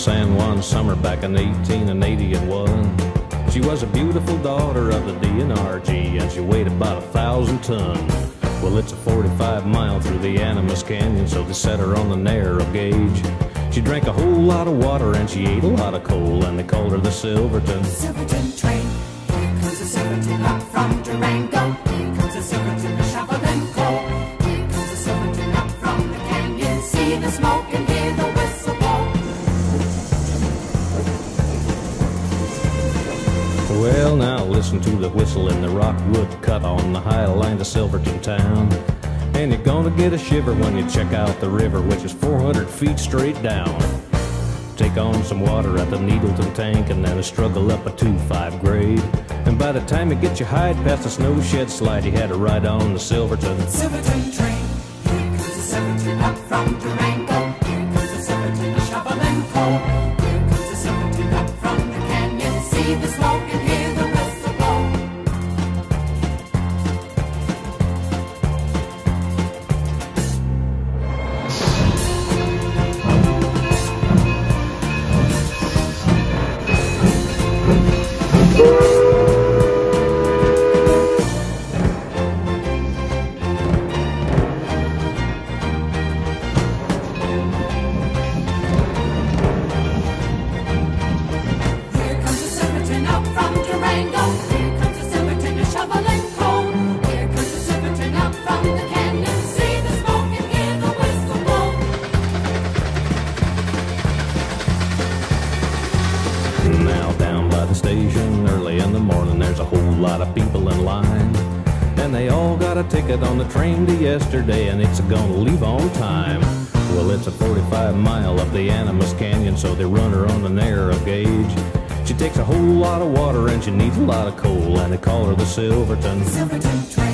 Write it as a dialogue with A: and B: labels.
A: San Juan summer back in 1881. She was a beautiful daughter of the DNRG, and she weighed about 1,000 tons. Well, it's a 45 mile through the Animas Canyon, so they set her on the narrow gauge. She drank a whole lot of water and she ate a lot of coal, and they called her the Silverton.
B: Silverton train, here comes the Silverton up from Durango. Here comes the Silverton, a shovel and coal. Here comes the Silverton up from the canyon. See the smoke and hear the whistle blow.
A: Well, now listen to the whistle in the rockwood cut on the high line to Silverton town. And you're gonna get a shiver when you check out the river, which is 400 feet straight down. Take on some water at the Needleton tank and then a struggle up a 2-5 grade. And by the time you get your hide past the snow shed slide, you had to ride on the Silverton.
B: Silverton train, here comes the Silverton up from Durango. Here comes the Silverton, a shovel and coal. Here comes the Silverton up from the canyon. See the smoke and hear the whistle blow.
A: Now down by the station early in the morning, there's a whole lot of people in line, and they all got a ticket on the train to yesterday, and it's gonna leave on time. Well, it's a 45 mile up the Animas Canyon, so they run her on the narrow gauge. She takes a whole lot of water and she needs a lot of coal, and they call her the Silverton.
B: Silverton train.